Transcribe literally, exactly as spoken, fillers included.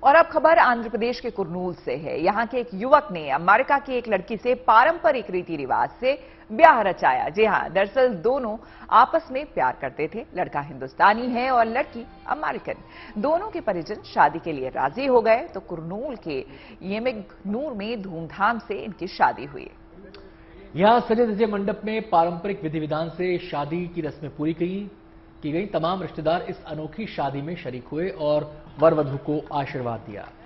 और अब खबर आंध्र प्रदेश के कुरनूल से है। यहां के एक युवक ने अमेरिका की एक लड़की से पारंपरिक रीति रिवाज से ब्याह रचाया। जी हां, दरअसल दोनों आपस में प्यार करते थे। लड़का हिंदुस्तानी है और लड़की अमेरिकन। दोनों के परिजन शादी के लिए राजी हो गए तो कुरनूल के येमेगनूर में धूमधाम से इनकी शादी हुई। यहां सजे धजे मंडप में पारंपरिक विधि विधान से शादी की रस्में पूरी की की गई। तमाम रिश्तेदार इस अनोखी शादी में शरीक हुए और वर वधू को आशीर्वाद दिया।